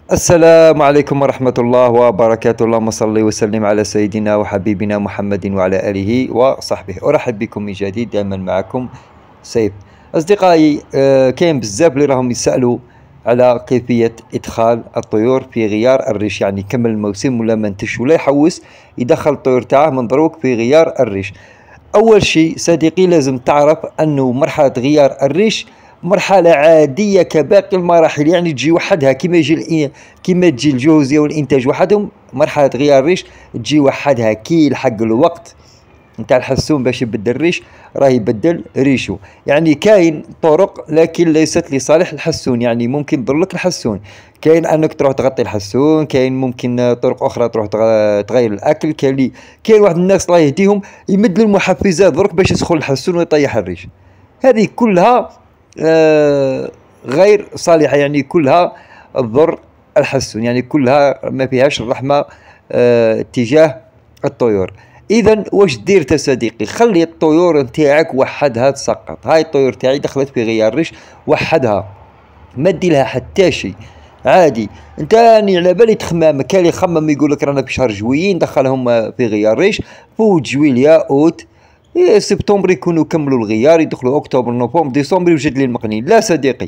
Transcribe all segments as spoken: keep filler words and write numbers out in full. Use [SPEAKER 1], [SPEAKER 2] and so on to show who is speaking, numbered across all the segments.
[SPEAKER 1] السلام عليكم ورحمة الله وبركاته. اللهم صل وسلم على سيدنا وحبيبنا محمد وعلى آله وصحبه. أرحب بكم من جديد، دائما معكم سيف. أصدقائي، آه، كاين بزاف اللي راهم يسألوا على كيفية إدخال الطيور في غيار الريش، يعني كمل الموسم ولا منتش ولا يحوس يدخل الطيور تاعه من دروك في غيار الريش. أول شيء صديقي لازم تعرف أنه مرحلة غيار الريش مرحلة عادية كباقي المراحل، يعني تجي وحدها كما يجي كما تجي الجوزية والإنتاج وحدهم. مرحلة غيار الريش تجي وحدها كي يلحق الوقت نتاع الحسون باش يبدل الريش، راه يبدل ريشو. يعني كاين طرق لكن ليست لصالح الحسون، يعني ممكن تضرلك الحسون. كاين انك تروح تغطي الحسون، كاين ممكن طرق اخرى تروح تغير الاكل. كاين كاين واحد الناس الله يهديهم يمد المحفزات درك باش يسخن الحسون ويطيح الريش. هذه كلها آه غير صالحة، يعني كلها تضر الحسون، يعني كلها ما فيهاش الرحمة آه تجاه الطيور. اذا واش دير يا صديقي؟ خلي الطيور نتاعك وحدها تسقط. هاي الطيور تاعي دخلت في غيار الريش، وحدها ما دي لها حتى شيء، عادي. انت راني على بالي تخمام، كان اللي يخمم يقول لك رانا في شهر جويي ندخلهم في غيار الريش، فوت جويليا اوت إيه سبتمبر يكونوا كملوا الغيار، يدخلوا اكتوبر نوفمبر ديسمبر يوجد لي المقنين. لا صديقي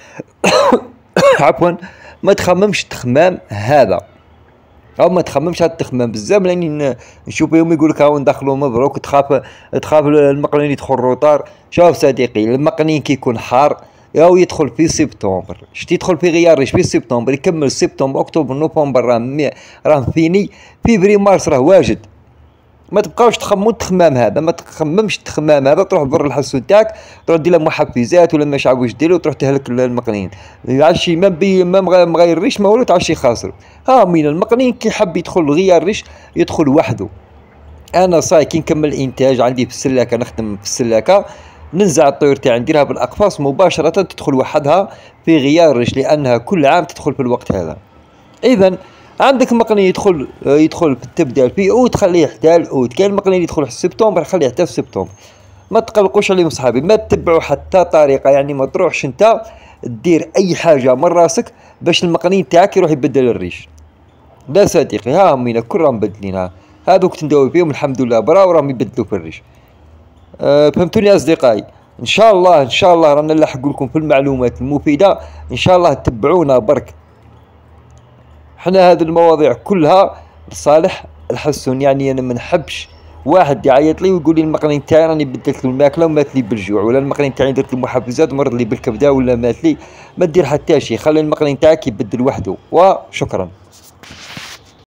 [SPEAKER 1] عفوا، ما تخممش تخمام هذا، او ما تخممش هاد التخمام بزاف، لاني نشوف يوم يقول لك هاو ندخلوا مبروك، تخاف تخاف المقنين يدخل روطار. شوف صديقي، المقنين كي يكون حار او يدخل في سبتمبر، شتي يدخل في غيار ريش في سبتمبر، يكمل سبتمبر اكتوبر نوفمبر راه راه فيني، فيفري مارس راه واجد. ما تبقاوش تخمموا التخمام هذا، ما تخممش التخمام هذا، تروح تضر الحسون تاعك، تروح دير له محفزات ولا ما عارف واش دير، وتروح تهلك المقنين. عشي ما بي ما مغير الريش ما والو تعشي خاسر. ها من المقنين كي حب يدخل غيار الريش يدخل وحده. انا صاي كي نكمل الانتاج عندي في السلاكه، نخدم في السلاكه، ننزع الطيور تاعي نديرها بالاقفاص مباشره تدخل وحدها في غيار الريش، لانها كل عام تدخل في الوقت هذا. اذا عندك مقني يدخل يدخل في التبدال في اوت، خليه حتى الاوت. كاين مقني يدخل في سبتمبر، خليه حتى في سبتمبر. ما تقلقوش عليهم صحابي، ما تتبعوا حتى طريقه، يعني ما تروحش انت دير اي حاجه من راسك باش المقني تاعك يروح يبدل الريش. لا صديقي، ها همينا كل راهم مبدلينها، هذوك تنداوي فيهم الحمد لله برا وراهم يبدلوا في الريش. أه فهمتوني يا اصدقائي؟ ان شاء الله ان شاء الله رانا نلحق لكم في المعلومات المفيده، ان شاء الله تتبعونا برك. حنا هذه المواضيع كلها لصالح الحسون، يعني انا ما نحبش واحد يعيط لي ويقول لي المقنين تاعي راني بدلت له الماكله ومات لي بالجوع، ولا المقنين تاعي درت له محفزات ومرض لي بالكبده ولا مات لي. ما دير حتى شيء، خلي المقنين تاعك يبدل وحده، وشكرا.